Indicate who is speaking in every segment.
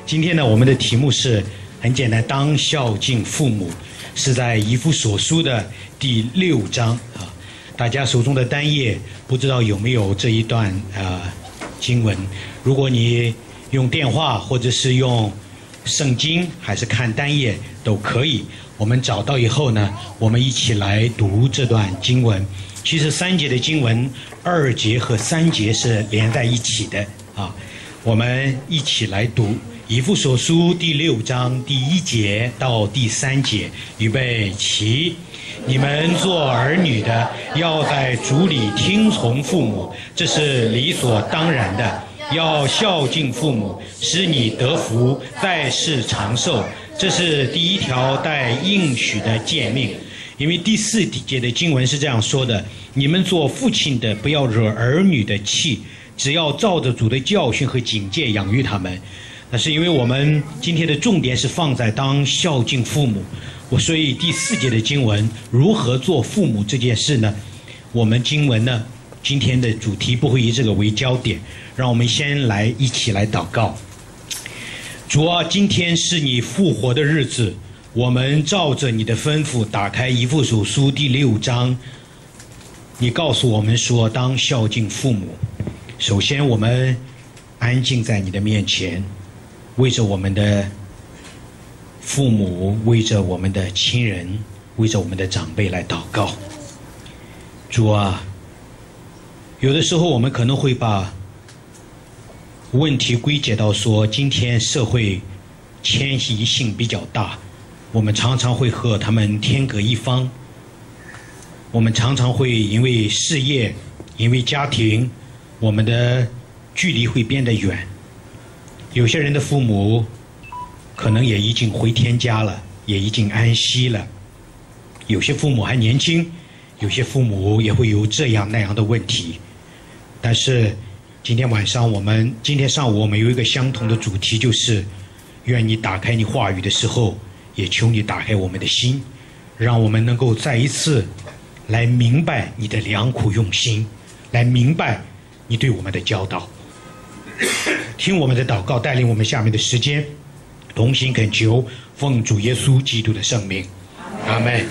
Speaker 1: 今天呢，我们的题目是很简单，当孝敬父母，是在以弗所书的第6章啊。大家手中的单页不知道有没有这一段经文？如果你用电话或者是用圣经，还是看单页都可以。我们找到以后呢，我们一起来读这段经文。其实3节的经文，2节和3节是连在一起的啊。我们一起来读以弗所书第6章第1节到第3节，预备起。你们做儿女的，要在主里听从父母，这是理所当然的。要孝敬父母，使你得福，在世长寿，这是第一条带应许的诫命。因为第4节的经文是这样说的：你们做父亲的，不要惹儿女的气，只要照着主的教训和警戒养育他们。那是因为我们今天的重点是放在当孝敬父母，所以第4节的经文如何做父母这件事呢？我们经文呢，今天的主题不会以这个为焦点，让我们先一起来祷告。主啊，今天是你复活的日子，我们照着你的吩咐打开以弗所书第6章，你告诉我们说当孝敬父母。首先我们安静在你的面前，为着我们的父母，为着我们的亲人，为着我们的长辈来祷告。主啊，有的时候我们可能会把问题归结到说，今天社会迁移性比较大，我们常常会和他们天隔一方，我们常常会因为事业，因为家庭，我们的距离会变得远。有些人的父母可能也已经回天家了，也已经安息了。有些父母还年轻，有些父母也会有这样那样的问题。但是今天上午我们有一个相同的主题，就是愿你打开你话语的时候，也求你打开我们的心，让我们能够再一次来明白你的良苦用心，来明白你对我们的教导。听我们的祷告，带领我们下面的时间，同心恳求，奉主耶稣基督的圣名，阿们。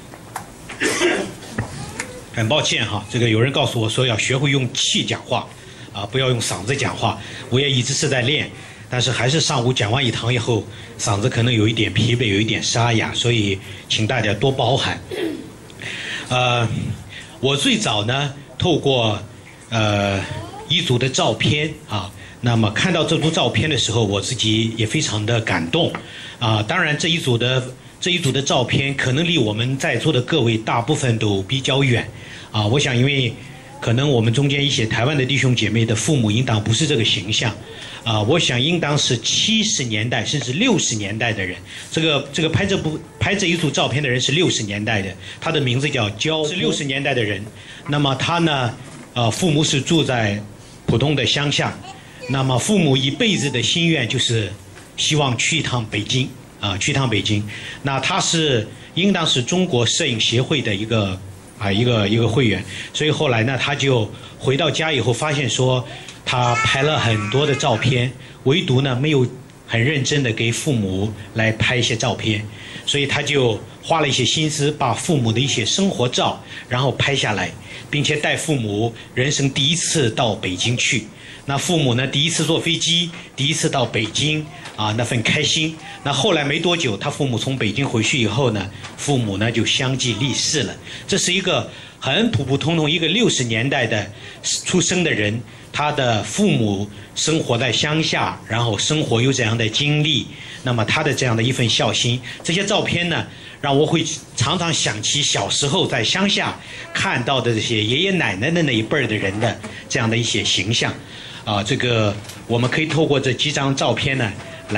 Speaker 1: 很抱歉哈，这个有人告诉我说要学会用气讲话啊，不要用嗓子讲话。我也一直是在练，但是还是上午讲完一堂以后，嗓子可能有一点疲惫，有一点沙哑，所以请大家多包涵。我最早呢透过一组的照片啊，那么看到这组照片的时候，我自己也非常的感动啊。当然这一组的照片可能离我们在座的各位大部分都比较远啊。我想因为可能我们中间一些台湾的弟兄姐妹的父母应当不是这个形象啊，我想应当是70年代甚至60年代的人。这个拍这一组照片的人是60年代的，他的名字叫焦，是60年代的人。那么他呢父母是住在普通的乡下，那么父母一辈子的心愿就是希望去一趟北京啊，去一趟北京。那他应当是中国摄影协会的一个会员，所以后来呢，他就回到家以后发现说，他拍了很多的照片，唯独呢没有很认真的给父母来拍一些照片，所以他就花了一些心思，把父母的一些生活照然后拍下来，并且带父母人生第一次到北京去。那父母呢第一次坐飞机，第一次到北京啊，那份开心。那后来没多久，他父母从北京回去以后呢，父母呢就相继离世了。这是一个很普普通通一个60年代的出生的人，他的父母生活在乡下，然后生活有这样的经历，那么他的这样的一份孝心，这些照片呢让我会常常想起小时候在乡下看到的这些爷爷奶奶的那一辈的人的这样的一些形象啊。这个我们可以透过这几张照片呢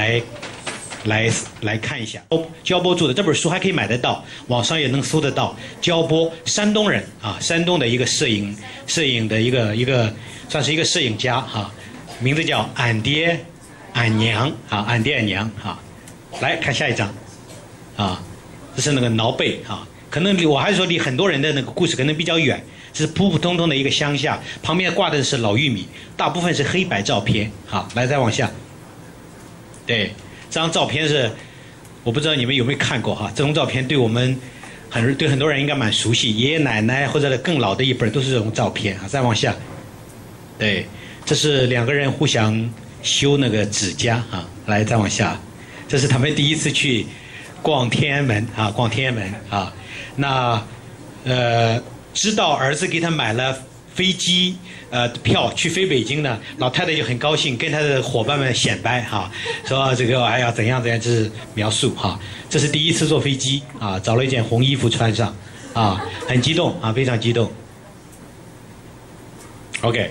Speaker 1: 来看一下。焦波做的这本书还可以买得到，网上也能搜得到。焦波，山东人啊，山东的一个摄影的一个算是一个摄影家哈，名字叫俺爹俺娘啊，俺爹俺娘啊。来看下一张啊，这是那个挠背啊，可能我还是说离很多人的那个故事可能比较远，是普普通通的一个乡下，旁边挂的是老玉米，大部分是黑白照片。好，来再往下。 对，这张照片是，我不知道你们有没有看过哈，这张照片对我们对很多人应该蛮熟悉，爷爷奶奶或者更老的一辈都是这种照片啊。再往下，对，这是2个人互相修那个指甲啊。来，再往下，这是他们第一次去逛天安门啊，逛天安门啊。那知道儿子给他买了飞机票去飞北京呢，老太太就很高兴，跟她的伙伴们显摆哈，说这个哎呀怎样怎样，就是描述哈。这是第一次坐飞机啊，找了一件红衣服穿上啊，很激动啊，非常激动。OK，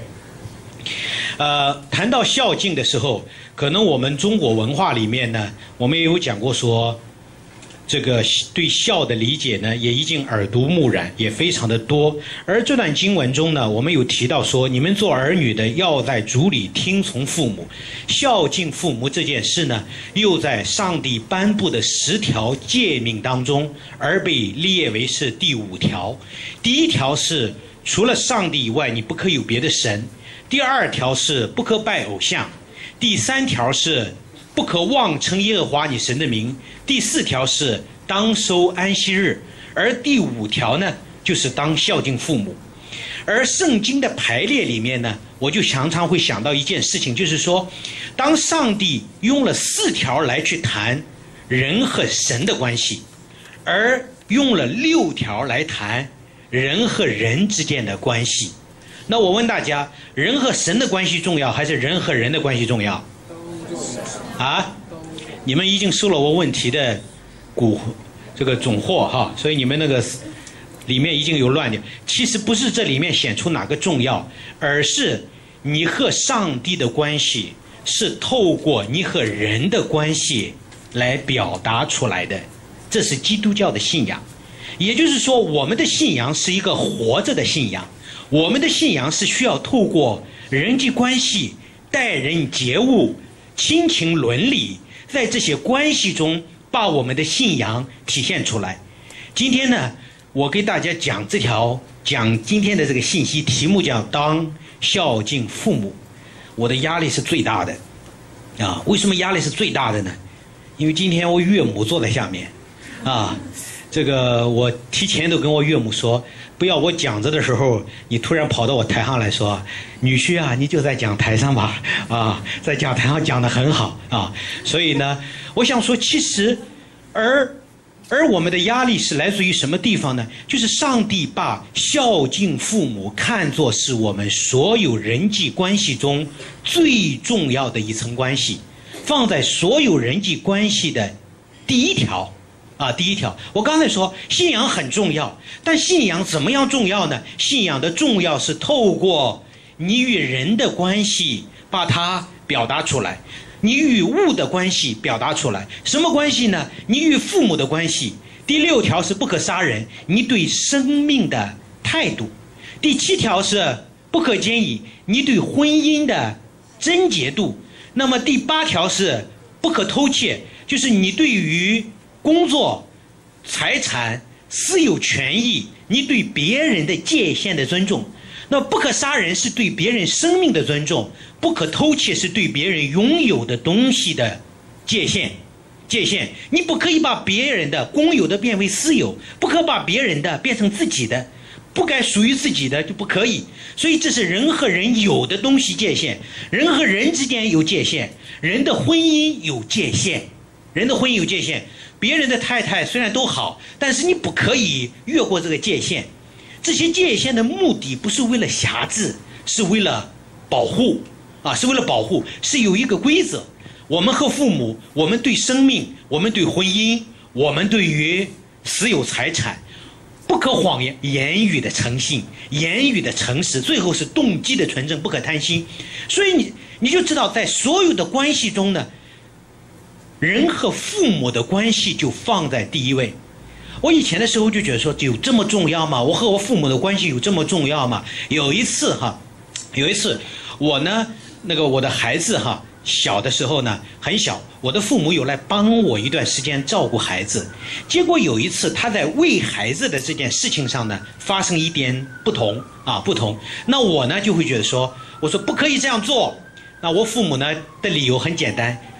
Speaker 1: 谈到孝敬的时候，可能我们中国文化里面呢，我们也有讲过说，这个对孝的理解呢，也已经耳濡目染，也非常的多。而这段经文中呢，我们有提到说，你们做儿女的要在主里听从父母，孝敬父母这件事呢，又在上帝颁布的10条诫命当中，而被列为是第5条。第1条是除了上帝以外，你不可有别的神；第2条是不可拜偶像；第3条是不可妄称耶和华你神的名；第4条是当守安息日；而第5条呢，就是当孝敬父母。而圣经的排列里面呢，我就常常会想到一件事情，就是说，当上帝用了4条来去谈人和神的关系，而用了6条来谈人和人之间的关系，那我问大家，人和神的关系重要，还是人和人的关系重要？啊，你们已经收了我问题的这个总货哈，所以你们那个里面已经有乱点。其实不是这里面显出哪个重要，而是你和上帝的关系是透过你和人的关系来表达出来的，这是基督教的信仰。也就是说，我们的信仰是一个活着的信仰，我们的信仰是需要透过人际关系、待人接物、亲情伦理，在这些关系中把我们的信仰体现出来。今天呢，我给大家讲今天的这个信息，题目叫当孝敬父母。我的压力是最大的啊！为什么压力是最大的呢？因为今天我岳母坐在下面啊，这个我提前都跟我岳母说，不要我讲着的时候，你突然跑到我台上来说，女婿啊，你就在讲台上吧，啊，在讲台上讲得很好啊。所以呢，我想说，其实，而我们的压力是来自于什么地方呢？就是上帝把孝敬父母看作是我们所有人际关系中最重要的一层关系，放在所有人际关系的第1条。第1条，我刚才说信仰很重要，但信仰怎么样重要呢？信仰的重要是透过你与人的关系把它表达出来，你与物的关系表达出来。什么关系呢？你与父母的关系。第6条是不可杀人，你对生命的态度。第7条是不可奸淫，你对婚姻的贞洁度。那么第8条是不可偷窃，就是你对于工作、财产、私有权益，你对别人的界限的尊重。那不可杀人是对别人生命的尊重，不可偷窃是对别人拥有的东西的界限。你不可以把别人的公有的变为私有，不可把别人的变成自己的，不该属于自己的就不可以。所以这是人和人有的东西界限，人和人之间有界限，人的婚姻有界限，别人的太太虽然都好，但是你不可以越过这个界限。这些界限的目的不是为了辖制，是为了保护是有一个规则。我们和父母，我们对生命，我们对婚姻，我们对于私有财产，不可谎言，言语的诚信，言语的诚实，最后是动机的纯正，不可贪心。所以你就知道，在所有的关系中呢，人和父母的关系就放在第1位。我以前的时候就觉得说，有这么重要吗？我和我父母的关系有这么重要吗？有一次我呢，我的孩子小的时候呢很小，我的父母有来帮我一段时间照顾孩子。结果有一次他在喂孩子的这件事情上呢发生一点不同。那我呢就会觉得说，我说不可以这样做。那我父母呢的理由很简单，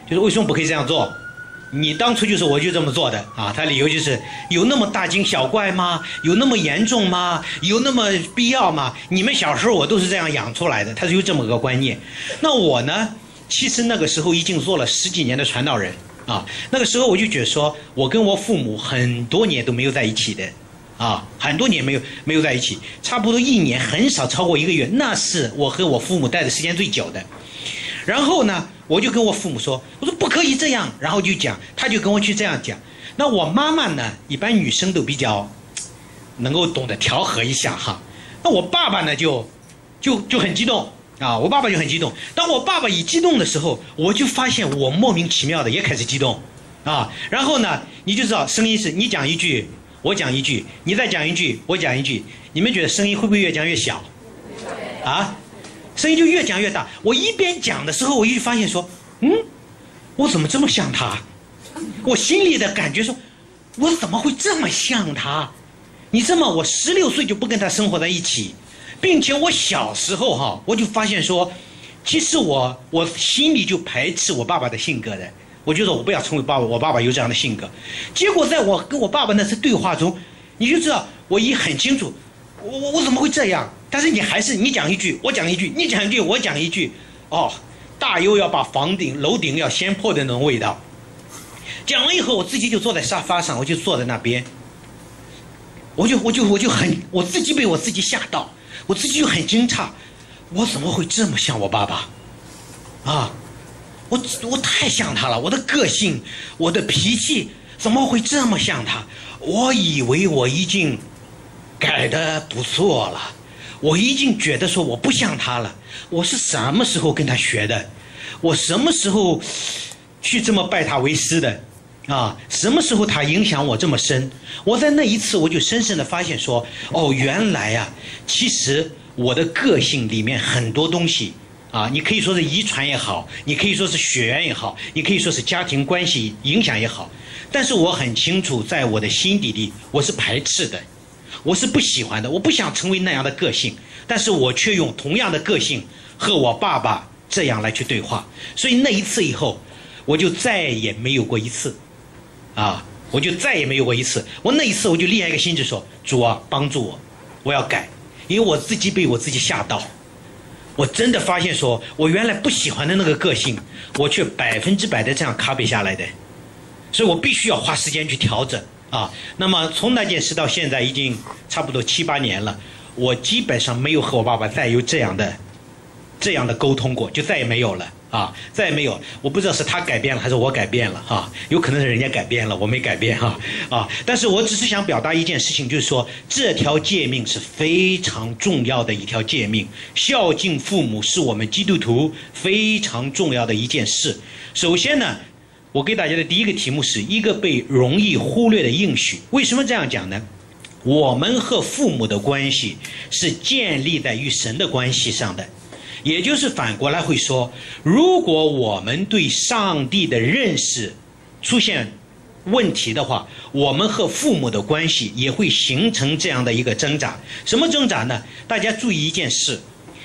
Speaker 1: 就是为什么不可以这样做？你当初就是我就这么做的啊。他理由就是有那么大惊小怪吗？有那么严重吗？有那么必要吗？你们小时候我都是这样养出来的，他是有这么个观念。那我呢，其实那个时候已经做了10几年的传道人啊。那个时候我就觉得说，我跟我父母很多年都没有在一起的啊，很多年没有在一起，差不多1年很少超过1个月，那是我和我父母待的时间最久的。然后呢，我就跟我父母说，我说不可以这样，然后就讲，他就跟我去这样讲。那我妈妈呢，一般女生都比较能够懂得调和一下哈。那我爸爸呢就很激动啊，我爸爸就很激动。当我爸爸一激动的时候，我就发现我莫名其妙的也开始激动啊。然后呢，你就知道声音是你讲一句，我讲一句，你再讲一句，我讲一句。你们觉得声音会不会越讲越小？啊？声音就越讲越大。我一边讲的时候，我一发现说，我怎么这么像他？我心里的感觉说，我怎么会这么像他？你知道吗？我16岁就不跟他生活在一起，并且我小时候哈，我就发现说，其实我心里就排斥我爸爸的性格的。我觉得我不要成为我爸爸有这样的性格。结果在我跟我爸爸那次对话中，你就知道我已很清楚，我怎么会这样？但是你讲一句，我讲一句，你讲一句，我讲一句，大又要把楼顶要掀破的那种味道。讲完以后，我自己就坐在沙发上，我就坐在那边，我自己被我自己吓到，我自己就很惊诧，我怎么会这么像我爸爸？啊，我太像他了，我的个性，我的脾气怎么会这么像他？我以为我已经改得不错了。我已经觉得说我不像他了，我是什么时候跟他学的？我什么时候去这么拜他为师的？啊，什么时候他影响我这么深？我在那一次我就深深的发现说，原来啊，其实我的个性里面很多东西啊，你可以说是遗传也好，你可以说是血缘也好，你可以说是家庭关系影响也好，但是我很清楚，在我的心底里我是排斥的。我是不喜欢的，我不想成为那样的个性，但是我却用同样的个性和我爸爸这样来去对话。所以那一次以后，我就再也没有过一次，我那一次我就立下一个心志说，主啊，帮助我，我要改，因为我自己被我自己吓到，我真的发现说，我原来不喜欢的那个个性，我却100%的这样copy下来的，所以我必须要花时间去调整。那么从那件事到现在已经差不多7、8年了，我基本上没有和我爸爸再有这样的沟通过，就再也没有了再也没有。我不知道是他改变了还是我改变了有可能是人家改变了，我没改变但是我只是想表达一件事情，就是说这条诫命是非常重要的一条诫命，孝敬父母是我们基督徒非常重要的一件事。首先呢，我给大家的第一个题目是一个被容易忽略的应许。为什么这样讲呢？我们和父母的关系是建立在与神的关系上的，也就是反过来会说，如果我们对上帝的认识出现问题的话，我们和父母的关系也会形成这样的一个挣扎。什么挣扎呢？大家注意一件事，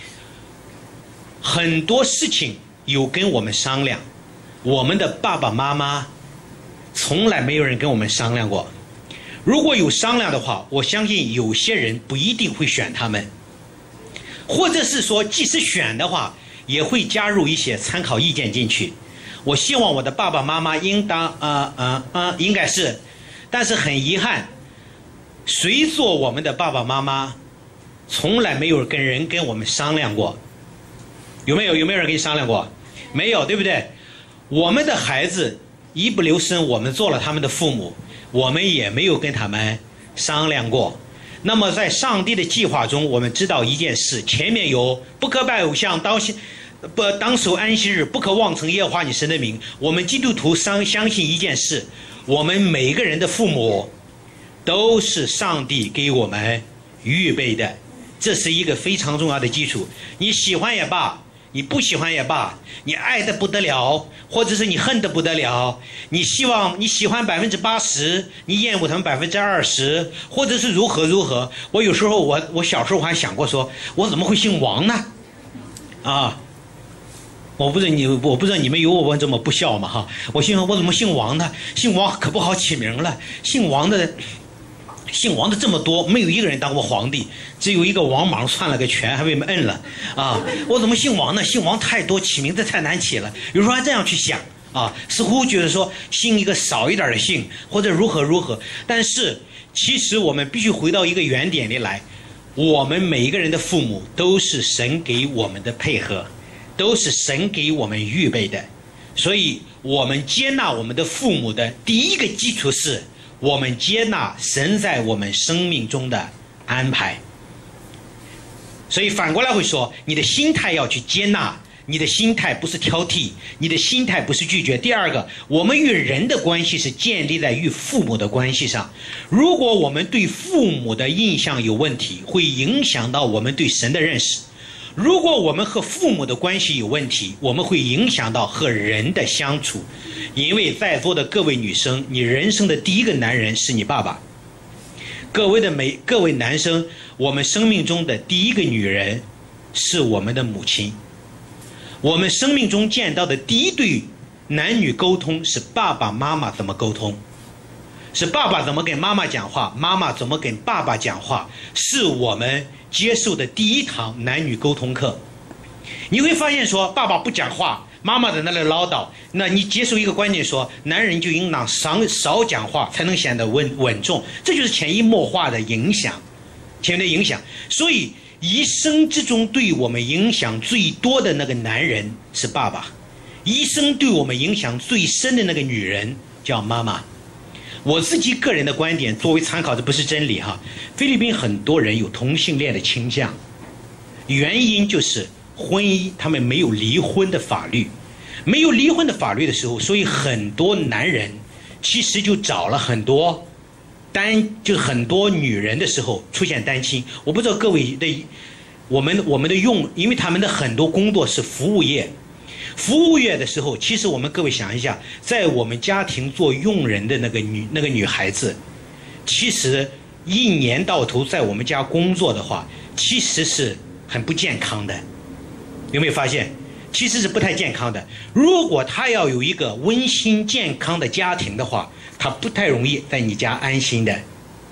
Speaker 1: 很多事情有跟我们商量，我们的爸爸妈妈从来没有人跟我们商量过。如果有商量的话，我相信有些人不一定会选他们，或者是说即使选的话也会加入一些参考意见进去。我希望我的爸爸妈妈应该是，但是很遗憾，谁做我们的爸爸妈妈从来没有跟我们商量过。有没有人跟你商量过？没有，对不对？我们的孩子一不留神我们做了他们的父母，我们也没有跟他们商量过。那么在上帝的计划中，我们知道一件事，前面有不可拜偶像，当守安息日，不可妄称耶和华你神的名。我们基督徒相信一件事，我们每个人的父母都是上帝给我们预备的，这是一个非常重要的基础。你喜欢也罢，你不喜欢也罢，你爱得不得了，或者是你恨得不得了，你喜欢80%，你厌恶他们20%，或者是如何。我有时候我小时候我还想过说，我怎么会姓王呢？ 我不知道你们有我这么不孝吗？哈，我怎么姓王呢？姓王可不好起名了，姓王的这么多，没有一个人当过皇帝，只有一个王莽篡了个权，还被我们摁了啊！我怎么姓王呢？姓王太多，起名字太难起了。有时候还这样去想啊，似乎觉得说姓一个少一点的姓，或者如何。但是其实我们必须回到一个原点里来，我们每一个人的父母都是神给我们的配合，都是神给我们预备的。所以我们接纳我们的父母的第一个基础是，我们接纳神在我们生命中的安排。所以反过来会说，你的心态要去接纳，你的心态不是挑剔，你的心态不是拒绝。第二个，我们与人的关系是建立在与父母的关系上。如果我们对父母的印象有问题，会影响到我们对神的认识。如果我们和父母的关系有问题，我们会影响到和人的相处。因为在座的各位女生，你人生的第一个男人是你爸爸。各位男生，我们生命中的第一个女人是我们的母亲。我们生命中见到的第一对男女沟通是爸爸妈妈怎么沟通，是爸爸怎么跟妈妈讲话，妈妈怎么跟爸爸讲话，是我们接受的第一堂男女沟通课。你会发现说，爸爸不讲话，妈妈在那里唠叨，那你接受一个观念说，男人就应当少讲话，才能显得稳重，这就是潜移默化的影响，所以一生之中对我们影响最多的那个男人是爸爸，一生对我们影响最深的那个女人叫妈妈。我自己个人的观点作为参考，这不是真理哈。菲律宾很多人有同性恋的倾向，原因就是婚姻他们没有离婚的法律，没有离婚的法律的时候，所以很多男人其实就找了很多很多女人的时候出现单亲。我不知道各位的我们的因为他们的很多工作是服务业的时候，其实我们各位想一下，在我们家庭做佣人的那个女孩子，其实一年到头在我们家工作的话，其实是很不健康的。有没有发现？其实是不太健康的。如果她要有一个温馨健康的家庭的话，她不太容易在你家安心的，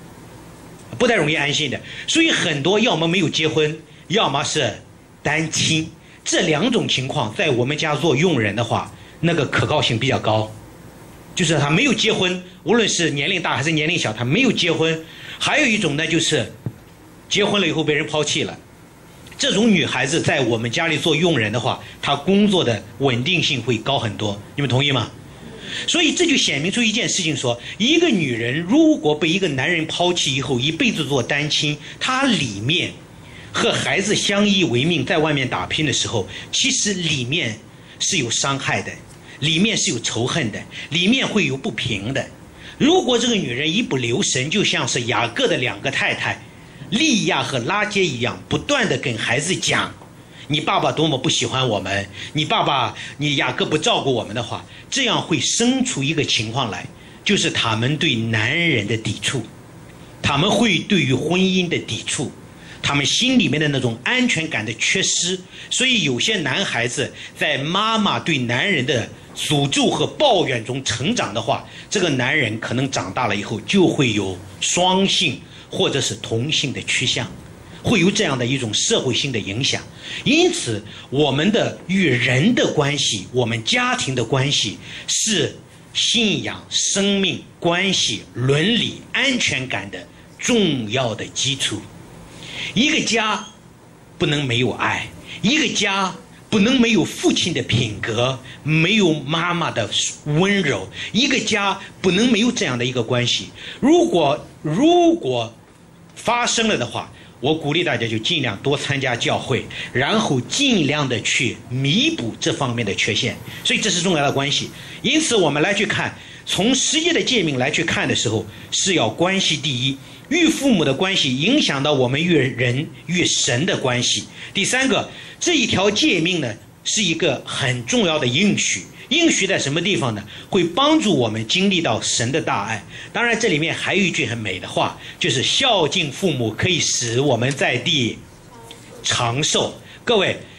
Speaker 1: 所以很多要么没有结婚，要么是单亲。这两种情况在我们家做佣人的话，那个可靠性比较高，就是他没有结婚，无论是年龄大还是年龄小，他没有结婚。还有一种呢，就是结婚了以后被人抛弃了，这种女孩子在我们家里做佣人的话，她工作的稳定性会高很多。你们同意吗？所以这就显明出一件事情说，一个女人如果被一个男人抛弃以后一辈子做单亲，她里面和孩子相依为命，在外面打拼的时候，其实里面是有伤害的，里面是有仇恨的，里面会有不平的。如果这个女人一不留神，就像是雅各的两个太太利亚和拉结一样，不断的跟孩子讲你爸爸多么不喜欢我们，你雅各不照顾我们的话，这样会生出一个情况来，就是他们对男人的抵触，他们会对于婚姻的抵触，他们心里面的那种安全感的缺失。所以有些男孩子在妈妈对男人的诅咒和抱怨中成长的话，这个男人可能长大了以后就会有双性或者是同性的趋向，会有这样的一种社会性的影响。因此我们的与人的关系，我们家庭的关系，是信仰、生命、关系、伦理、安全感的重要的基础。一个家不能没有爱，一个家不能没有父亲的品格，没有妈妈的温柔，一个家不能没有这样的一个关系。如果发生了的话，我鼓励大家就尽量多参加教会，然后尽量的去弥补这方面的缺陷。所以这是重要的关系。因此我们来去看，从十诫的诫命来去看的时候，是要关系第一，与父母的关系影响到我们与人与神的关系。第三个，这一条诫命呢是一个很重要的应许。应许在什么地方呢？会帮助我们经历到神的大爱。当然这里面还有一句很美的话，就是孝敬父母可以使我们在地长寿。各位，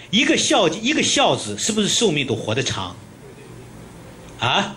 Speaker 1: 一个孝子是不是寿命都活得长？啊？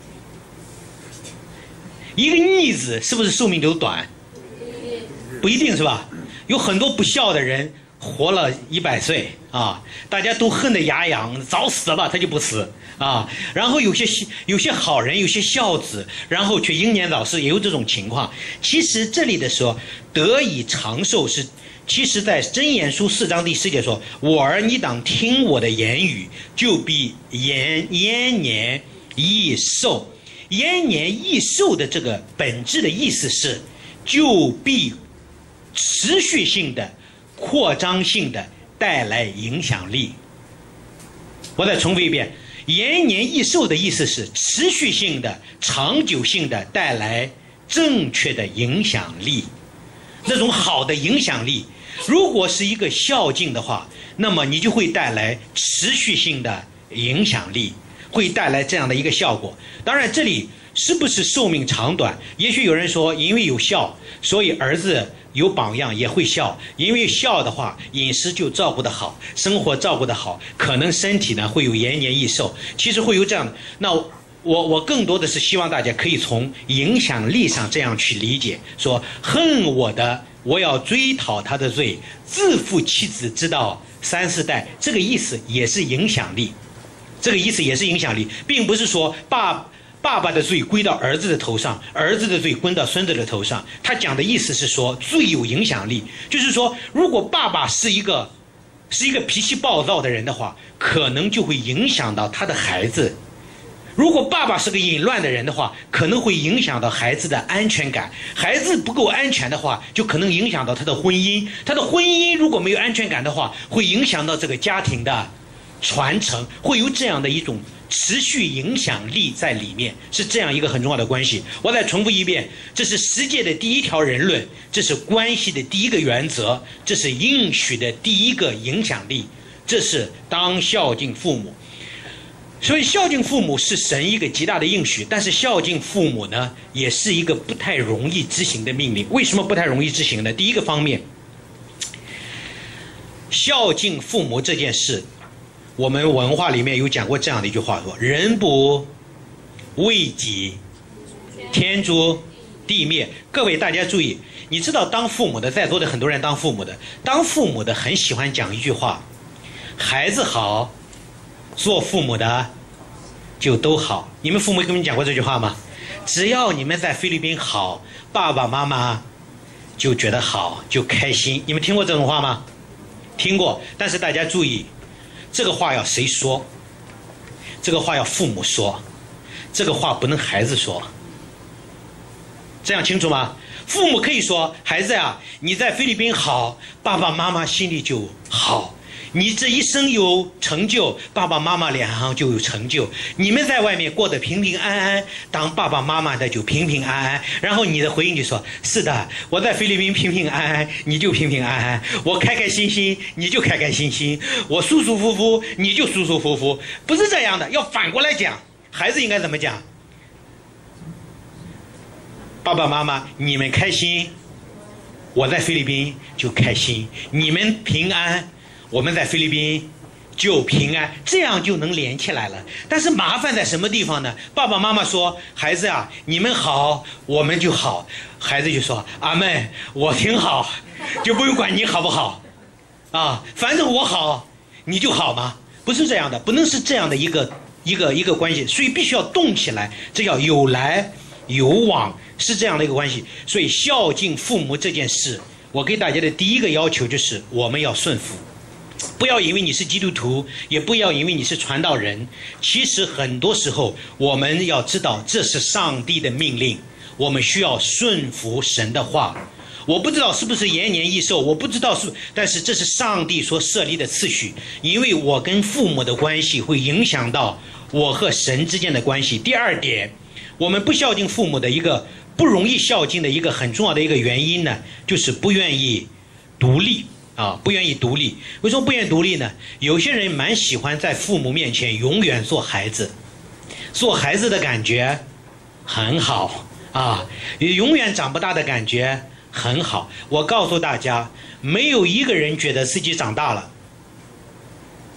Speaker 1: 一个逆子是不是寿命都短？不一定是吧？有很多不孝的人活了100岁啊，大家都恨得牙痒，早死吧，他就不死啊。然后有些好人，有些孝子，然后却英年早逝，也有这种情况。其实这里的说得以长寿是，其实在箴言书4章第10节说：“我儿，你当听我的言语，就必延年益寿。”延年益寿的这个本质的意思是，就必持续性的、扩张性的带来影响力。我再重复一遍，延年益寿的意思是持续性的、长久性的带来正确的影响力。那种好的影响力，如果是一个孝敬的话，那么你就会带来持续性的影响力，会带来这样的一个效果。当然这里是不是寿命长短，也许有人说因为有孝，所以儿子有榜样也会孝，因为孝的话饮食就照顾得好，生活照顾得好，可能身体呢会有延年益寿。其实会有这样的，那我更多的是希望大家可以从影响力上这样去理解，说恨我的，我要追讨他的罪，自负妻子直到3、4代，这个意思也是影响力，这个意思也是影响力，并不是说爸爸的罪归到儿子的头上，儿子的罪归到孙子的头上。他讲的意思是说最有影响力，就是说如果爸爸是一个脾气暴躁的人的话，可能就会影响到他的孩子。如果爸爸是个淫乱的人的话，可能会影响到孩子的安全感。孩子不够安全的话，就可能影响到他的婚姻。他的婚姻如果没有安全感的话，会影响到这个家庭的传承，会有这样的一种持续影响力在里面，是这样一个很重要的关系。我再重复一遍，这是十诫的第一条人论，这是关系的第一个原则，这是应许的第一个影响力，这是当孝敬父母。所以孝敬父母是神一个极大的应许，但是孝敬父母呢，也是一个不太容易执行的命令。为什么不太容易执行呢？第一个方面，孝敬父母这件事，我们文化里面有讲过这样的一句话，说人不为己，天诛地灭。各位大家注意，你知道当父母的，在座的很多人当父母的很喜欢讲一句话，孩子好，做父母的就都好。你们父母跟你们讲过这句话吗？只要你们在菲律宾好，爸爸妈妈就觉得好，就开心。你们听过这种话吗？听过。但是大家注意，这个话要谁说？这个话要父母说，这个话不能孩子说。这样清楚吗？父母可以说，孩子呀，你在菲律宾好，爸爸妈妈心里就好。你这一生有成就，爸爸妈妈脸上就有成就。你们在外面过得平平安安，当爸爸妈妈的就平平安安。然后你的回应就说，是的，我在菲律宾平平安安，你就平平安安。我开开心心，你就开开心心。我舒舒服服，你就舒舒服服。不是这样的，要反过来讲。孩子应该怎么讲？爸爸妈妈，你们开心，我在菲律宾就开心。你们平安，我们在菲律宾就平安，这样就能连起来了。但是麻烦在什么地方呢？爸爸妈妈说，孩子啊，你们好，我们就好。孩子就说，阿妹，我挺好，就不用管你好不好啊，反正我好，你就好吗？不是这样的，不能是这样的一个关系，所以必须要动起来，这叫有来有往，是这样的一个关系。所以孝敬父母这件事，我给大家的第一个要求就是我们要顺服。不要因为你是基督徒，也不要因为你是传道人，其实很多时候我们要知道这是上帝的命令，我们需要顺服神的话。我不知道是不是延年益寿，我不知道是，但是这是上帝所设立的次序，因为我跟父母的关系会影响到我和神之间的关系。第二点，我们不孝敬父母的一个不容易孝敬的一个很重要的一个原因呢，就是不愿意独立啊，不愿意独立。为什么不愿意独立呢？有些人蛮喜欢在父母面前永远做孩子，做孩子的感觉很好啊，永远长不大的感觉很好。我告诉大家，没有一个人觉得自己长大了，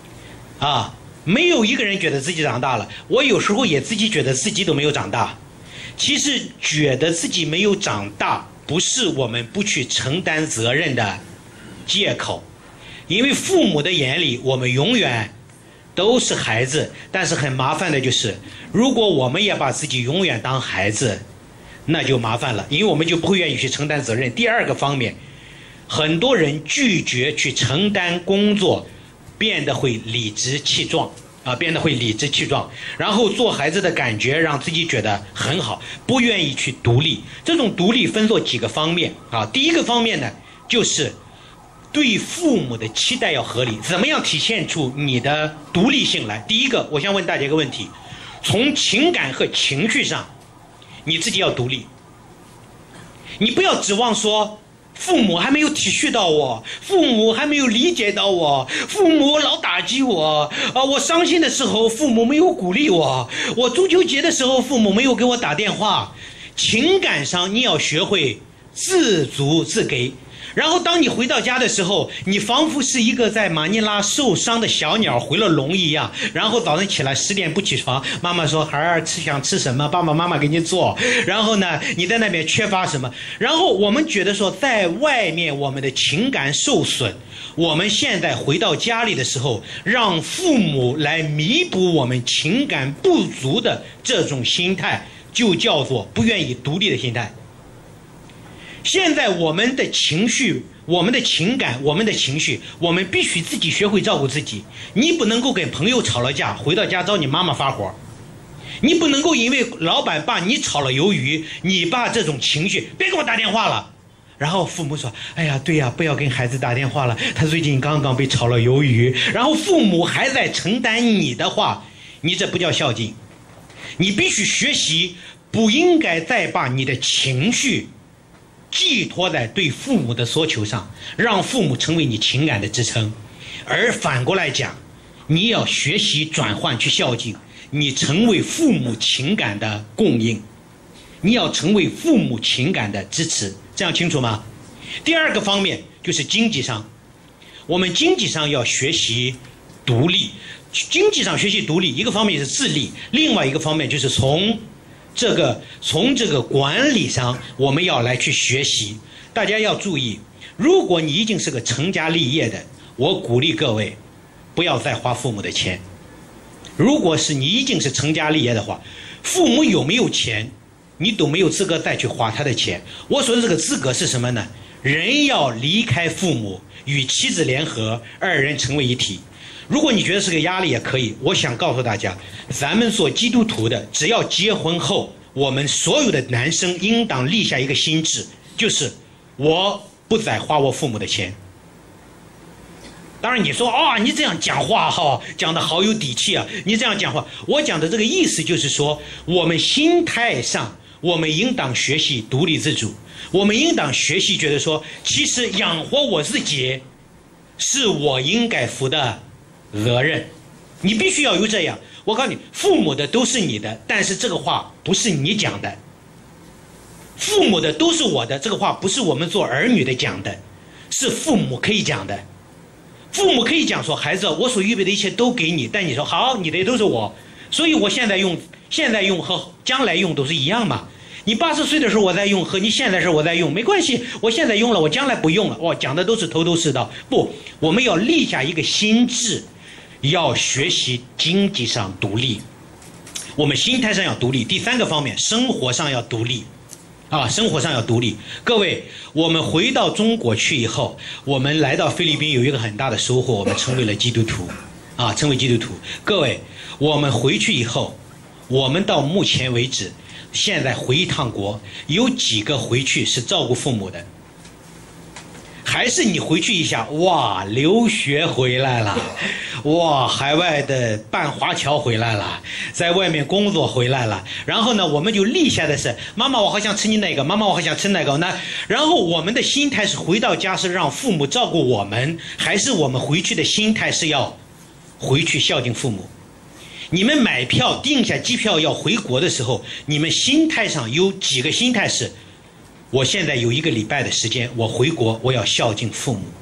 Speaker 1: 啊，没有一个人觉得自己长大了。我有时候也自己觉得自己都没有长大。其实觉得自己没有长大，不是我们不去承担责任的借口。因为父母的眼里，我们永远都是孩子。但是很麻烦的就是，如果我们也把自己永远当孩子，那就麻烦了，因为我们就不会愿意去承担责任。第二个方面，很多人拒绝去承担工作，变得会理直气壮啊，变得会理直气壮，然后做孩子的感觉让自己觉得很好，不愿意去独立。这种独立分作几个方面啊。第一个方面呢，就是对父母的期待要合理。怎么样体现出你的独立性来？第一个，我想问大家一个问题：从情感和情绪上，你自己要独立。你不要指望说父母还没有体恤到我，父母还没有理解到我，父母老打击我啊！我伤心的时候父母没有鼓励我，我中秋节的时候父母没有给我打电话。情感上你要学会自足自给。然后当你回到家的时候，你仿佛是一个在马尼拉受伤的小鸟回了笼一样。然后早上起来10点不起床，妈妈说孩儿想吃什么，爸爸妈妈给你做。然后呢，你在那边缺乏什么？然后我们觉得说，在外面我们的情感受损，我们现在回到家里的时候，让父母来弥补我们情感不足的这种心态，就叫做不愿意独立的心态。现在我们的情绪、我们的情感、我们的情绪，我们必须自己学会照顾自己。你不能够跟朋友吵了架，回到家找你妈妈发火。你不能够因为老板把你炒了鱿鱼，你把这种情绪别给我打电话了。然后父母说：“哎呀，对呀，不要跟孩子打电话了，他最近刚刚被炒了鱿鱼。”然后父母还在承担你的话，你这不叫孝敬。你必须学习，不应该再把你的情绪寄托在对父母的索求上，让父母成为你情感的支撑。而反过来讲，你要学习转换去孝敬，你成为父母情感的供应，你要成为父母情感的支持，这样清楚吗？第二个方面就是经济上，我们经济上要学习独立。经济上学习独立，一个方面是自立，另外一个方面就是从这个管理上，我们要来去学习。大家要注意，如果你已经是个成家立业的，我鼓励各位不要再花父母的钱。如果是你已经是成家立业的话，父母有没有钱，你都没有资格再去花他的钱。我说的这个资格是什么呢？人要离开父母，与妻子联合，二人成为一体。如果你觉得是个压力也可以，我想告诉大家，咱们做基督徒的，只要结婚后，我们所有的男生应当立下一个心志，就是我不再花我父母的钱。当然你说你这样讲话讲得好有底气啊，你这样讲话，我讲的这个意思就是说，我们心态上我们应当学习独立自主，我们应当学习觉得说，其实养活我自己是我应该负的责任。你必须要有这样。我告诉你，父母的都是你的，但是这个话不是你讲的。父母的都是我的，这个话不是我们做儿女的讲的，是父母可以讲的。父母可以讲说，孩子，我所预备的一切都给你，但你说好，你的都是我，所以我现在用和将来用都是一样嘛。你80岁的时候我在用，和你现在时候我在用没关系，我现在用了，我将来不用了。讲的都是头头是道。不，我们要立下一个心志，要学习经济上独立，我们心态上要独立。第三个方面，生活上要独立生活上要独立。各位，我们回到中国去以后，我们来到菲律宾有一个很大的收获，我们成为了基督徒成为基督徒。各位，我们回去以后，我们到目前为止，现在回一趟国，有几个回去是照顾父母的？还是你回去一下，哇，留学回来了，哇，海外的办华侨回来了，在外面工作回来了。然后呢，我们就立下的是，妈妈我好想吃你那个，妈妈我好想吃那个。然后我们的心态是回到家是让父母照顾我们，还是我们回去的心态是要回去孝敬父母？你们买票订下机票要回国的时候，你们心态上有几个心态是，我现在有1个礼拜的时间，我回国我要孝敬父母。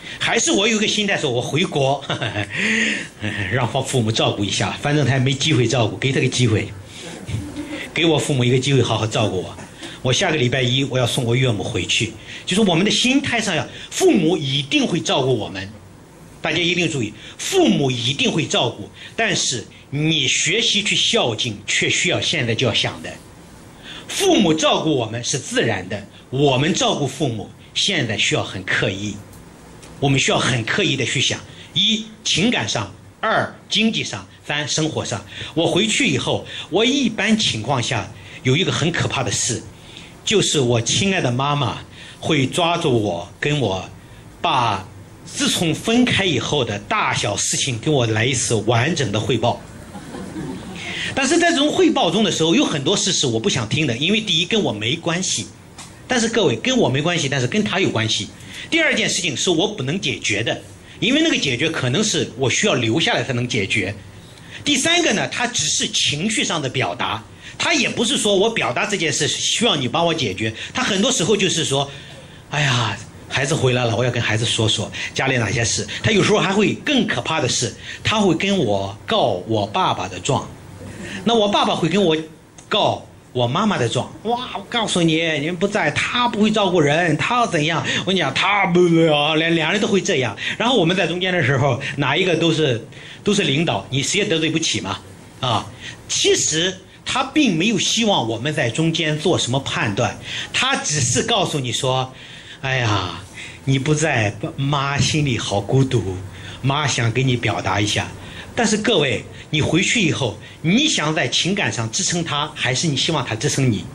Speaker 1: 还是我有个心态说，我回国，让父母照顾一下，反正他没机会照顾，给他个机会，给我父母一个机会，好好照顾我。我下个礼拜一我要送我岳母回去，就是我们的心态上父母一定会照顾我们，大家一定注意，父母一定会照顾，但是你学习去孝敬，却需要现在就要想的，父母照顾我们是自然的，我们照顾父母现在需要很刻意，我们需要很刻意的去想，一情感上，二经济上，三生活上。我回去以后，我一般情况下有一个很可怕的事，就是我亲爱的妈妈会抓住我跟我爸自从分开以后的大小事情跟我来一次完整的汇报。但是在这种汇报中的时候，有很多事是我不想听的，因为第一跟我没关系，但是各位跟我没关系，但是跟他有关系。第二件事情是我不能解决的，因为那个解决可能是我需要留下来才能解决。第三个呢，它只是情绪上的表达，它也不是说我表达这件事需要你帮我解决，它很多时候就是说，哎呀，孩子回来了，我要跟孩子说说家里哪些事。他有时候还会更可怕的是，他会跟我告我爸爸的状，那我爸爸会跟我告我妈妈的状。哇，我告诉你，你们不在，他不会照顾人，他要怎样？我跟你讲，他不两人都会这样。然后我们在中间的时候，哪一个都是领导，你谁也得罪不起嘛。啊，其实他并没有希望我们在中间做什么判断，他只是告诉你说，哎呀，你不在，妈心里好孤独，妈想给你表达一下。但是各位，你回去以后，你想在情感上支撑他，还是你希望他支撑你？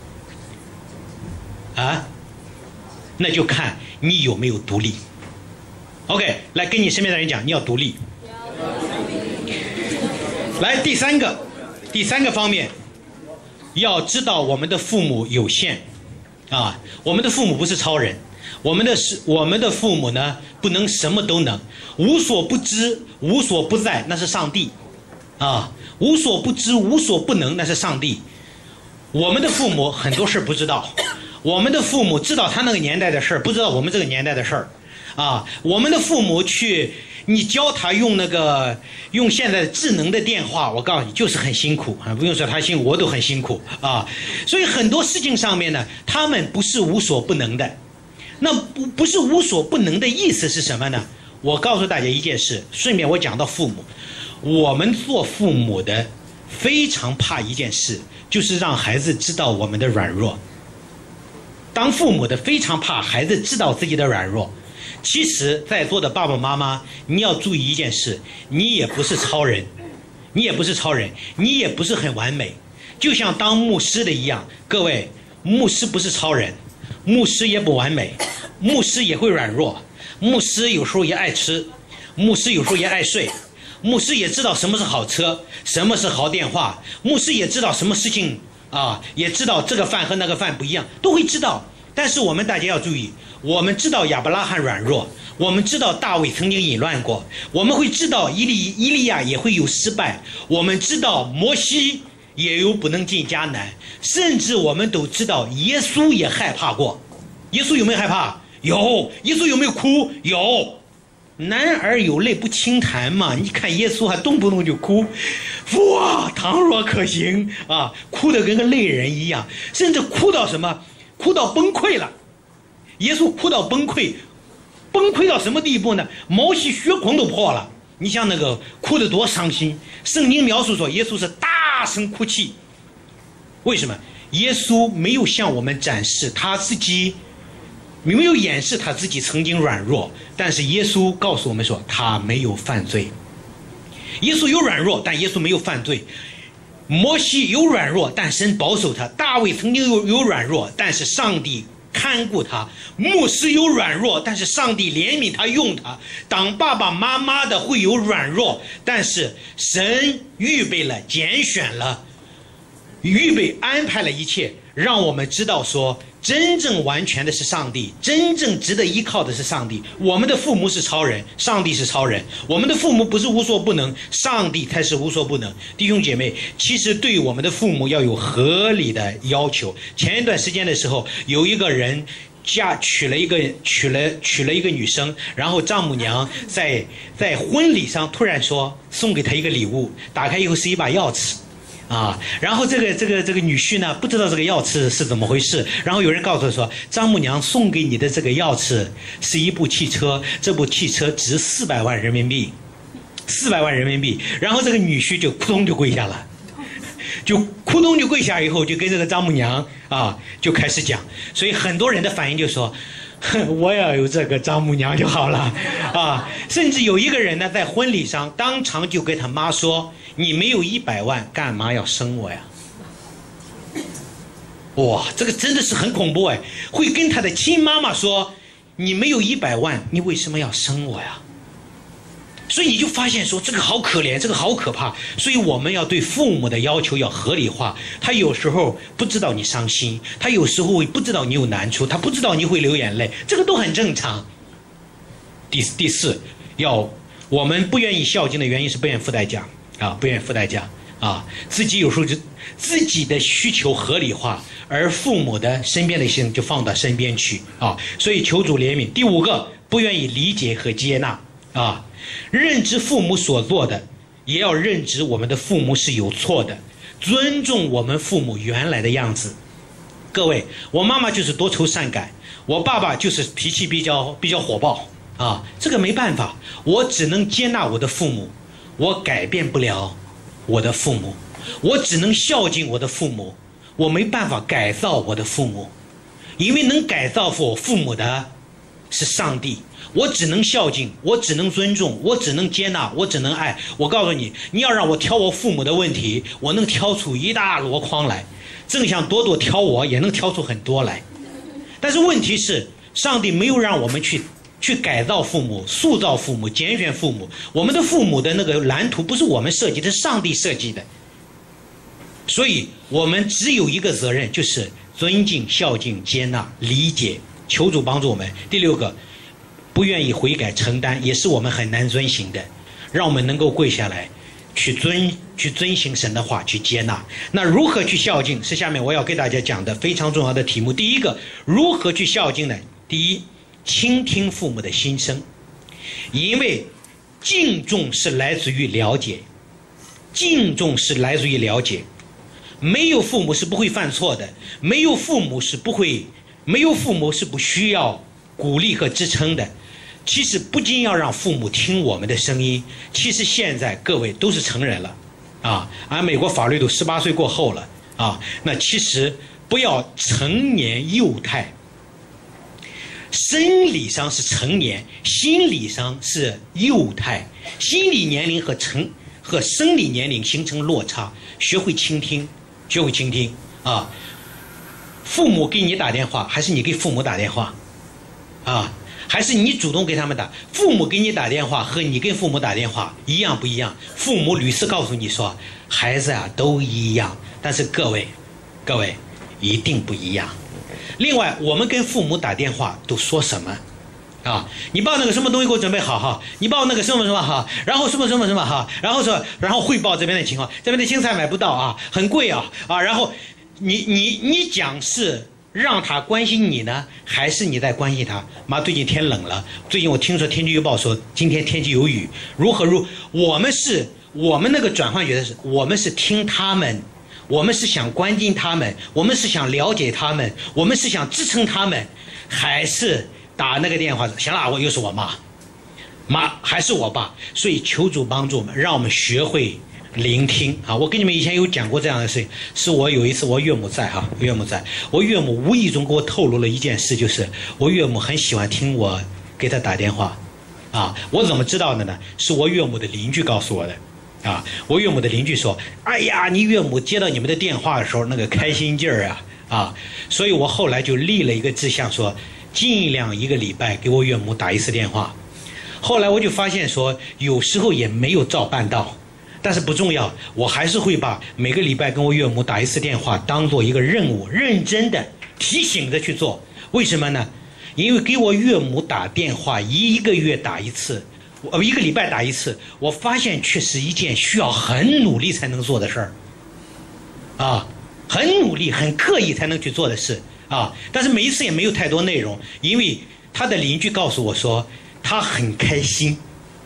Speaker 1: 啊？那就看你有没有独立。OK， 来跟你身边的人讲，你要独立。来，第三个方面，要知道我们的父母有限啊，我们的父母不是超人，我们的父母呢，不能什么都能，无所不知，无所不在，那是上帝啊，无所不知，无所不能，那是上帝。我们的父母很多事不知道，我们的父母知道他那个年代的事，不知道我们这个年代的事儿啊。我们的父母你教他用现在智能的电话，我告诉你就是很辛苦啊，不用说他辛苦，我都很辛苦啊。所以很多事情上面呢，他们不是无所不能的。那不是无所不能的意思是什么呢？我告诉大家一件事，顺便我讲到父母，我们做父母的非常怕一件事，就是让孩子知道我们的软弱。当父母的非常怕孩子知道自己的软弱。其实在座的爸爸妈妈，你要注意一件事，你也不是超人，你也不是很完美，就像当牧师的一样。各位，牧师不是超人，牧师也不完美，牧师也会软弱，牧师有时候也爱吃，牧师有时候也爱睡，牧师也知道什么是好车，什么是好电话，牧师也知道什么事情啊，也知道这个饭和那个饭不一样，都会知道。但是我们大家要注意，我们知道亚伯拉罕软弱，我们知道大卫曾经淫乱过，我们会知道以利亚也会有失败，我们知道摩西也有不能进迦南，甚至我们都知道耶稣也害怕过。耶稣有没有害怕？有。耶稣有没有哭？有。男儿有泪不轻弹嘛，你看耶稣还动不动就哭，哇，倘若可行啊，哭得跟个泪人一样，甚至哭到什么？哭到崩溃了。耶稣哭到崩溃到什么地步呢？毛细血孔都破了。你像那个哭得多伤心，圣经描述说耶稣是大声哭泣。为什么？耶稣没有向我们展示他自己，没有掩饰他自己曾经软弱，但是耶稣告诉我们说他没有犯罪。耶稣有软弱，但耶稣没有犯罪。摩西有软弱，但神保守他；大卫曾经有软弱，但是上帝看顾他；牧师有软弱，但是上帝怜悯他，用他。当爸爸妈妈的会有软弱，但是神预备了、拣选了、安排了一切，让我们知道说真正完全的是上帝，真正值得依靠的是上帝。我们的父母是超人，上帝是超人。我们的父母不是无所不能，上帝才是无所不能。弟兄姐妹，其实对我们的父母要有合理的要求。前一段时间的时候，有一个人娶了一个女生，然后丈母娘在婚礼上突然说送给她一个礼物，打开以后是一把钥匙。然后这个女婿呢不知道这个钥匙是怎么回事，然后有人告诉他说，丈母娘送给你的这个钥匙是一部汽车，这部汽车值400万人民币，400万人民币。然后这个女婿就扑通就跪下了，就扑通就跪下以后就跟这个丈母娘就开始讲，所以很多人的反应就说，我要有这个丈母娘就好了甚至有一个人呢在婚礼上当场就跟他妈说，你没有100万干嘛要生我呀？哇，这个真的是很恐怖会跟他的亲妈妈说，你没有100万你为什么要生我呀？所以你就发现说这个好可怜，这个好可怕。所以我们要对父母的要求要合理化，他有时候不知道你伤心，他有时候不知道你有难处，他不知道你会流眼泪，这个都很正常。第四，我们不愿意孝敬的原因是不愿意付代价不愿意付代价自己有时候就自己的需求合理化，而父母的身边的事情就放到身边去所以求主怜悯。第五个，不愿意理解和接纳认知父母所做的，也要认知我们的父母是有错的，尊重我们父母原来的样子。各位，我妈妈就是多愁善感，我爸爸就是脾气比较火爆这个没办法，我只能接纳我的父母，我改变不了我的父母，我只能孝敬我的父母，我没办法改造我的父母，因为能改造我父母的是上帝。我只能孝敬，我只能尊重，我只能接纳，我只能爱。我告诉你，你要让我挑我父母的问题，我能挑出一大箩筐来，正像多多挑我也能挑出很多来。但是问题是，上帝没有让我们去改造父母、塑造父母、拣选父母，我们的父母的那个蓝图不是我们设计的，是上帝设计的。所以我们只有一个责任，就是尊敬、孝敬、接纳、理解，求主帮助我们。第六个，不愿意悔改承担，也是我们很难遵行的，让我们能够跪下来去遵行神的话，去接纳。那如何去孝敬，是下面我要给大家讲的非常重要的题目。第一个，如何去孝敬呢？第一，倾听父母的心声，因为敬重是来自于了解，敬重是来自于了解。没有父母是不会犯错的，没有父母是不需要鼓励和支撑的。其实不仅要让父母听我们的声音，其实现在各位都是成人了按美国法律都18岁过后了那其实不要成年幼态，生理上是成年，心理上是幼态，心理年龄和生理年龄形成落差，学会倾听父母给你打电话还是你给父母打电话还是你主动给他们打？父母给你打电话和你跟父母打电话一样不一样？父母屡次告诉你说孩子都一样，但是各位一定不一样。另外，我们跟父母打电话都说什么你把那个什么东西给我准备好你把那个什么什么好，然后什么什么什么好，然后汇报这边的情况，这边的青菜买不到很贵然后你讲是让他关心你呢，还是你在关心他？妈，最近天冷了，最近我听说天气预报说今天天气有雨，我们那个转换觉得是我们是听他们，我们是想关心他们，我们是想了解他们，我们是想支撑他们，还是打那个电话行了，我又是我妈还是我爸？所以求主帮助我们，让我们学会聆听我跟你们以前有讲过这样的事情，是我有一次我岳母在我岳母无意中给我透露了一件事，就是我岳母很喜欢听我给她打电话我怎么知道的呢？是我岳母的邻居告诉我的我岳母的邻居说，哎呀，你岳母接到你们的电话的时候那个开心劲儿所以我后来就立了一个志向，说尽量1个礼拜给我岳母打1次电话。后来我就发现说有时候也没有照办到，但是不重要，我还是会把每个礼拜跟我岳母打1次电话当做一个任务，认真的提醒着去做。为什么呢？因为给我岳母打电话1个月打1次，1个礼拜打1次，我发现却是一件需要很努力才能做的事儿很努力很刻意才能去做的事啊，但是每一次也没有太多内容，因为他的邻居告诉我说，他很开心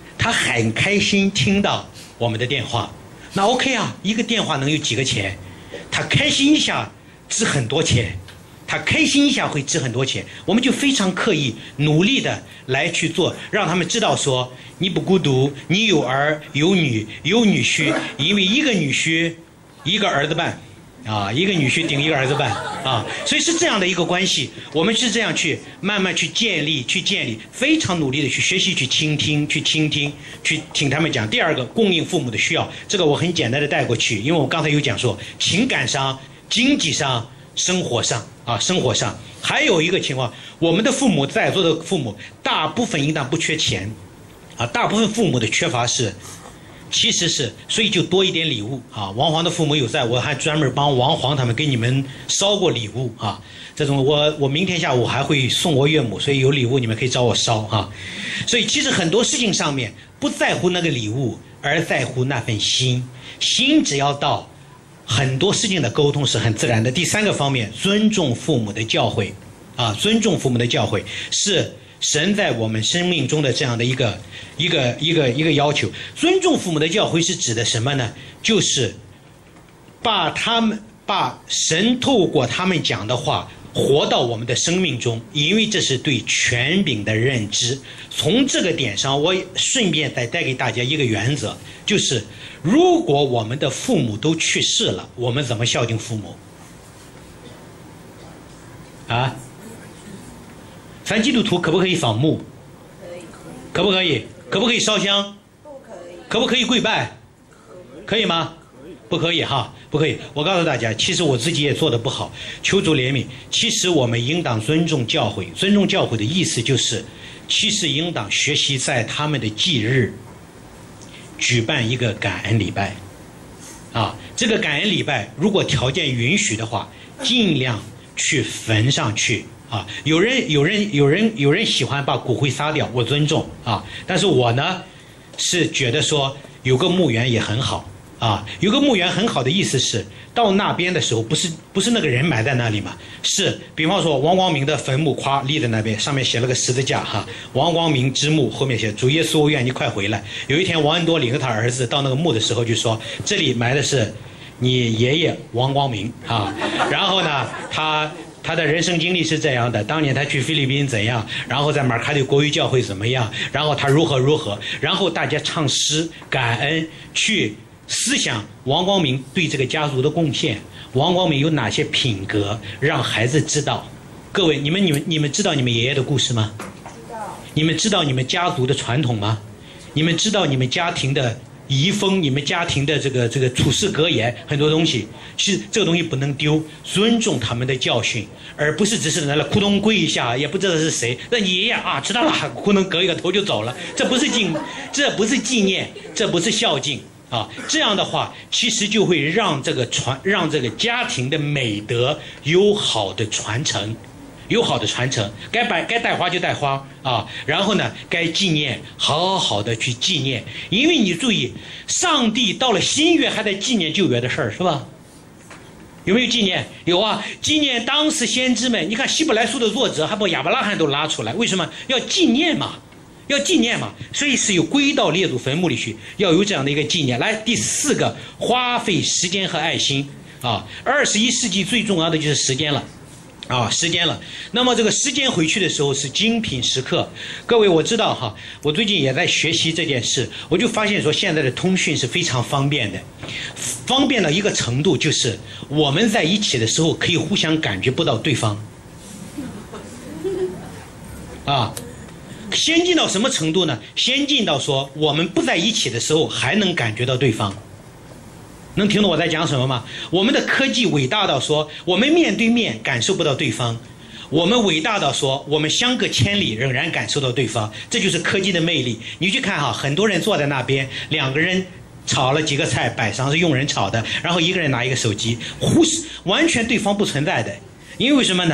Speaker 1: 听到我们的电话。那 OK 啊，一个电话能有几个钱？他开心一下值很多钱，他开心一下会值很多钱。我们就非常刻意努力的来去做，让他们知道说你不孤独，你有儿有女有女婿，因为一个女婿一个儿子半啊，一个女婿顶一个儿子半啊，所以是这样的一个关系。我们是这样去慢慢去建立，非常努力的去学习，去倾听，去听他们讲。第二个，供应父母的需要，这个我很简单的带过去，因为我刚才有讲说，情感上、经济上、生活上还有一个情况，我们的父母，在座的父母，大部分应当不缺钱啊，大部分父母的缺乏其实是，所以就多一点礼物啊。王黄的父母有在，我还专门帮王黄他们给你们烧过礼物啊。这种我明天下午还会送我岳母，所以有礼物你们可以找我烧啊。所以其实很多事情上面不在乎那个礼物，而在乎那份心只要到，很多事情的沟通是很自然的。第三个方面，尊重父母的教诲啊，尊重父母的教诲是神在我们生命中的这样的一个要求。尊重父母的教诲是指的什么呢？就是把神透过他们讲的话活到我们的生命中，因为这是对权柄的认知。从这个点上，我顺便再带给大家一个原则，就是如果我们的父母都去世了，我们怎么孝敬父母啊？咱基督徒可不可以扫墓？可不可以？可不可以烧香？不可以。可不可以跪拜？可以吗？不可以哈，不可以。我告诉大家，其实我自己也做得不好，求主怜悯。其实我们应当尊重教诲，尊重教诲的意思就是，其实应当学习在他们的忌日举办一个感恩礼拜啊。这个感恩礼拜如果条件允许的话，尽量去焚上去啊。有人喜欢把骨灰撒掉，我尊重啊。但是我呢是觉得说有个墓园也很好啊。有个墓园很好的意思是，到那边的时候不是那个人埋在那里嘛，是比方说王光明的坟墓夸立在那边，上面写了个十字架哈，王光明之墓，后面写主耶稣，我愿你快回来。有一天王恩多领着他儿子到那个墓的时候就说，这里埋的是你爷爷王光明啊。然后呢他的人生经历是这样的，当年他去菲律宾怎样，然后在马卡里国语教会怎么样，然后他如何，然后大家唱诗感恩，去思想王光明对这个家族的贡献，王光明有哪些品格，让孩子知道。各位，你们知道你们爷爷的故事吗？知道。你们知道你们家族的传统吗？你们知道你们家庭的遗风，你们家庭的这个处事格言，很多东西，其实这个东西不能丢，尊重他们的教训，而不是只是在那扑通跪一下，也不知道是谁，那你爷爷啊知道了，扑通磕一个头就走了，这不是纪念，这不是孝敬啊。这样的话，其实就会让这个家庭的美德有好的传承。该带花就带花啊，然后呢，该纪念好好的去纪念，因为你注意，上帝到了新约还在纪念旧约的事儿，是吧？有没有纪念？有啊，纪念当时先知们。你看希伯来书的作者还把亚伯拉罕都拉出来，为什么要纪念嘛？所以是有归到列祖坟墓里去，要有这样的一个纪念。来，第四个，花费时间和爱心啊。21世纪最重要的就是时间了。那么这个时间回去的时候是精品时刻。各位，我知道哈，我最近也在学习这件事，我就发现说现在的通讯是非常方便的，方便到一个程度，就是我们在一起的时候可以互相感觉不到对方啊。先进到什么程度呢？先进到说我们不在一起的时候还能感觉到对方。能听懂我在讲什么吗？我们的科技伟大到说我们面对面感受不到对方，我们伟大到说我们相隔千里仍然感受到对方，这就是科技的魅力。你去看哈，很多人坐在那边，两个人炒了几个菜摆上是佣人炒的，然后一个人拿一个手机，完全对方不存在的。因为什么呢？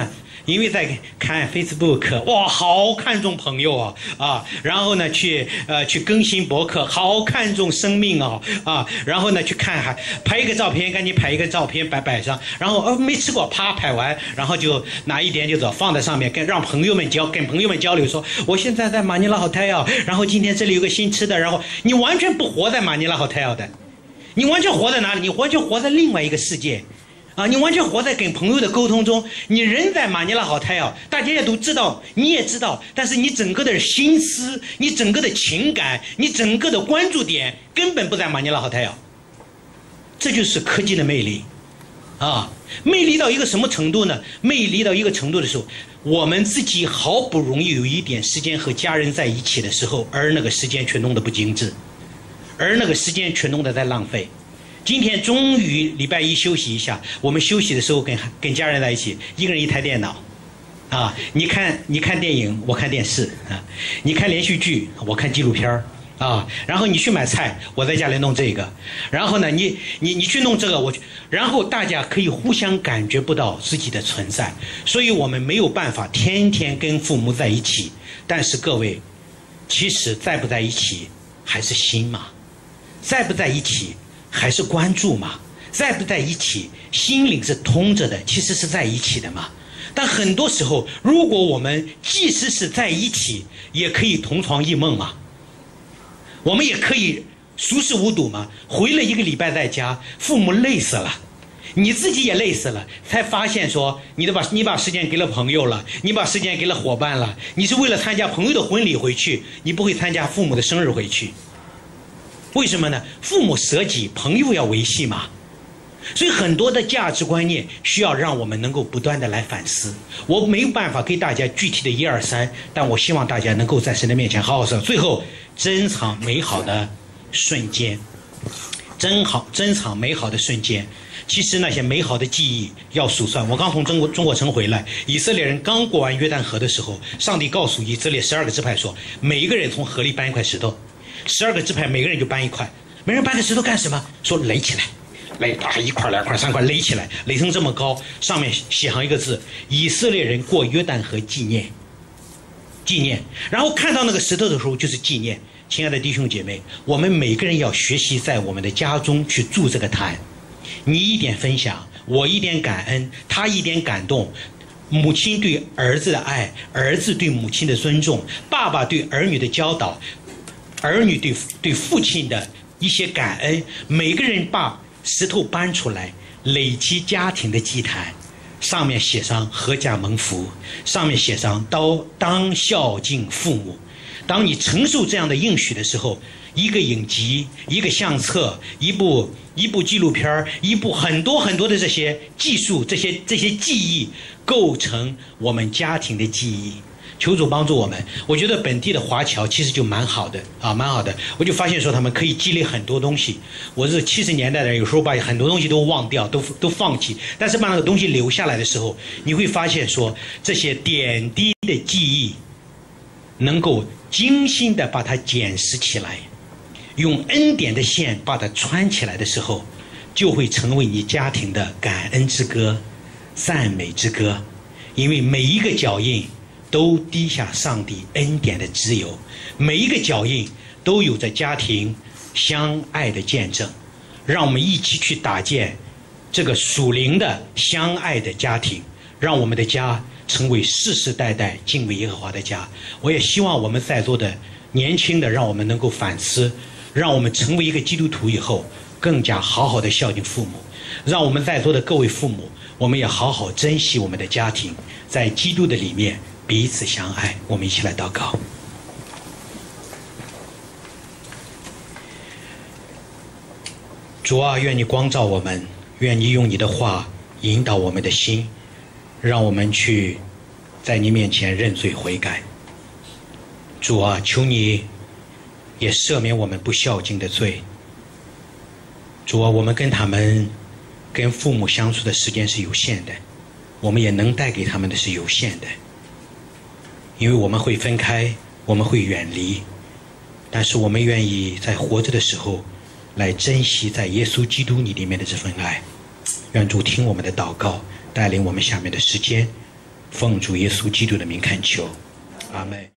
Speaker 1: 因为在看 Facebook， 哇，好看重朋友啊，然后呢去更新博客，好看重生命啊，然后呢去看拍一个照片，赶紧拍一个照片摆上，然后没吃过，啪拍完，然后就拿一点就走放在上面，跟朋友们交流说，我现在在马尼拉 hotel， 然后今天这里有个新吃的，然后你完全不活在马尼拉 hotel 的，你完全活在哪里？你完全活在另外一个世界。你完全活在跟朋友的沟通中，你人在马尼拉 hotel， 大家也都知道，你也知道，但是你整个的心思，你整个的情感，你整个的关注点根本不在马尼拉 hotel。这就是科技的魅力魅力到一个什么程度呢？魅力到一个程度的时候，我们自己好不容易有一点时间和家人在一起的时候，而那个时间却弄得不精致，而那个时间却弄得在浪费。今天终于礼拜一休息一下，我们休息的时候跟家人在一起，一个人一台电脑你看电影，我看电视你看连续剧，我看纪录片然后你去买菜，我在家里弄这个，然后呢你去弄这个，然后大家可以互相感觉不到自己的存在，所以我们没有办法天天跟父母在一起。但是各位，其实在不在一起还是心嘛，在不在一起还是关注嘛，在不在一起心灵是通着的，其实是在一起的嘛。但很多时候，如果我们即使是在一起，也可以同床异梦嘛，我们也可以熟视无睹嘛。回了一个礼拜在家，父母累死了，你自己也累死了，才发现说你把时间给了朋友了，你把时间给了伙伴了，你是为了参加朋友的婚礼回去，你不会参加父母的生日回去。为什么呢？父母舍己，朋友要维系嘛。所以很多的价值观念需要让我们能够不断的来反思。我没有办法给大家具体的1、2、3，但我希望大家能够在神的面前好好说。最后，珍藏美好的瞬间，珍藏美好的瞬间。其实那些美好的记忆要数算。我刚从中国城回来，以色列人刚过完约旦河的时候，上帝告诉以色列12个支派说，每一个人从河里搬一块石头。12个支派每个人就搬一块，每人搬个石头干什么？说垒起来，垒1块、2块、3块垒起来，垒成这么高，上面写上一个字：以色列人过约旦河纪念。然后看到那个石头的时候就是纪念。亲爱的弟兄姐妹，我们每个人要学习在我们的家中去筑这个坛，你一点分享，我一点感恩，他一点感动，母亲对儿子的爱，儿子对母亲的尊重，爸爸对儿女的教导，儿女对父亲的一些感恩，每个人把石头搬出来，累积家庭的祭坛，上面写上阖家蒙福，上面写上当孝敬父母。当你承受这样的应许的时候，一个影集，一个相册，一部纪录片，很多的这些技术，这些记忆构成我们家庭的记忆。求主帮助我们。我觉得本地的华侨其实就蛮好的。我就发现说他们可以积累很多东西。我是70年代的人，有时候把很多东西都忘掉，都放弃，但是把那个东西留下来的时候，你会发现说这些点滴的记忆能够精心的把它捡拾起来，用恩典的线把它穿起来的时候，就会成为你家庭的感恩之歌、赞美之歌。因为每一个脚印都滴下上帝恩典的脂油，每一个脚印都有着家庭相爱的见证。让我们一起去搭建这个属灵的相爱的家庭，让我们的家成为世世代代敬畏耶和华的家。我也希望我们在座的年轻的，让我们能够反思，让我们成为一个基督徒以后更加好好的孝敬父母。让我们在座的各位父母，我们也好好珍惜我们的家庭，在基督的里面彼此相爱。我们一起来祷告。主啊，愿你光照我们，愿你用你的话引导我们的心，让我们去在你面前认罪悔改。主啊，求你也赦免我们不孝敬的罪。主啊，我们跟父母相处的时间是有限的，我们也能带给他们的是有限的，因为我们会分开，我们会远离，但是我们愿意在活着的时候来珍惜在耶稣基督你里面的这份爱。愿主听我们的祷告，带领我们下面的时间奉主耶稣基督的名恳求，阿们。